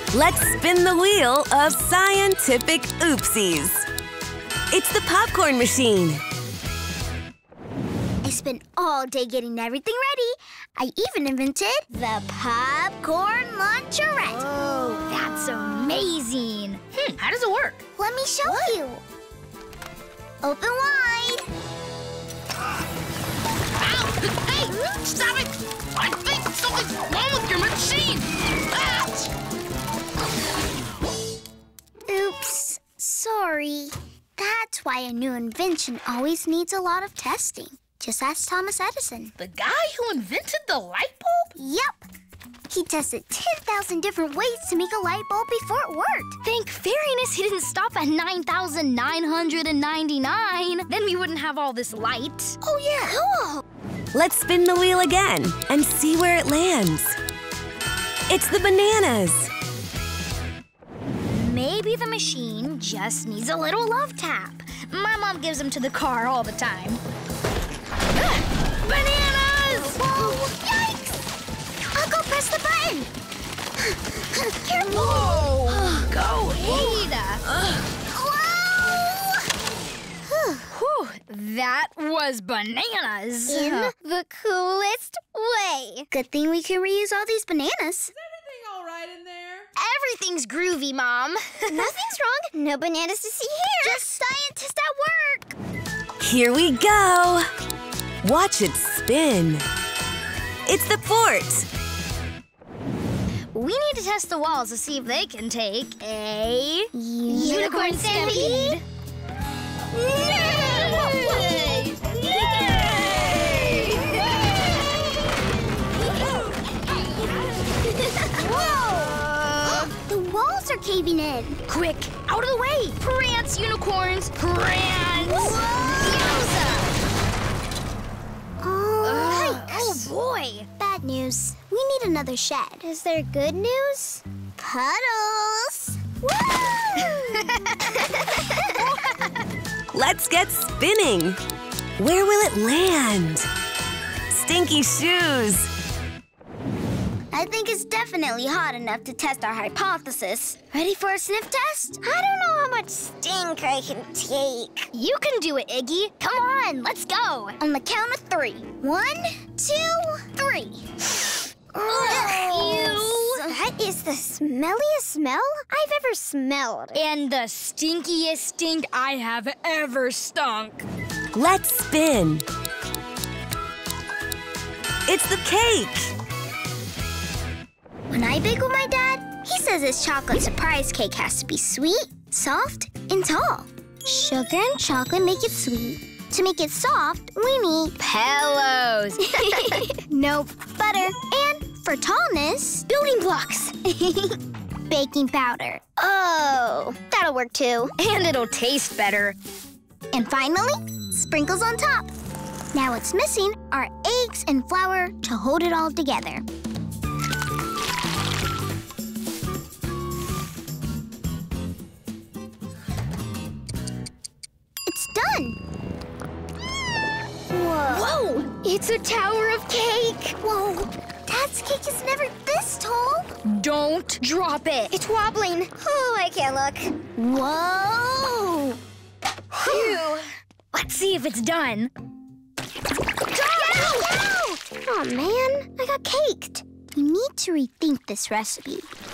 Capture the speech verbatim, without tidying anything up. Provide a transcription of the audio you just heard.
Let's spin the wheel of scientific oopsies. It's the popcorn machine. I spent all day getting everything ready. I even invented the popcorn launcherette. Oh, that's amazing. Hmm, how does it work? Let me show what? you. Open wide. Ow! Hey! Stop it! I think something's wrong with your machine! Ouch! Oops, sorry. That's why a new invention always needs a lot of testing. Just ask Thomas Edison. The guy who invented the light bulb? Yep. He tested ten thousand different ways to make a light bulb before it worked. Thank fairiness he didn't stop at nine thousand nine hundred ninety-nine. Then we wouldn't have all this light. Oh, yeah. Cool. Let's spin the wheel again and see where it lands. It's the bananas. Maybe the machine just needs a little love tap. My mom gives them to the car all the time. Bananas! Whoa! Yikes! I'll go press the button. Careful! Whoa! Go, Ada! Whoa! Whew, that was bananas. In the coolest way. Good thing we can reuse all these bananas. Is everything all right in there? Everything's groovy, Mom. Nothing's wrong. No bananas to see here. Just scientists at work. Here we go. Watch it spin. It's the fort. We need to test the walls to see if they can take a... Unicorn stampede? Yay! Yay! Whoa! The walls are caving in. Quick, out of the way! Prance, unicorns! Prance! Yowza! Oh, Oh, boy! bad news. We need another shed. Is there good news? Puddles! Let's get spinning. Where will it land? Stinky shoes. I think it's definitely hot enough to test our hypothesis. Ready for a sniff test? I don't know how much stink I can take. You can do it, Iggy. Come on, let's go. On the count of three. One, two, three. Ew. That is the smelliest smell I've ever smelled. And the stinkiest stink I have ever stunk. Let's spin. It's the cake. When I bake with my dad, he says his chocolate surprise cake has to be sweet, soft, and tall. Sugar and chocolate make it sweet. To make it soft, we need Pillows. Nope, butter. And for tallness, building blocks. Baking powder. Oh, that'll work too. And it'll taste better. And finally, sprinkles on top. Now what's missing are eggs and flour to hold it all together. It's done. Whoa. Whoa! It's a tower of cake. Whoa, Dad's cake is never this tall. Don't drop it. It's wobbling. Oh, I can't look. Whoa! Phew. Let's see if it's done. Oh, man, I got caked. We need to rethink this recipe.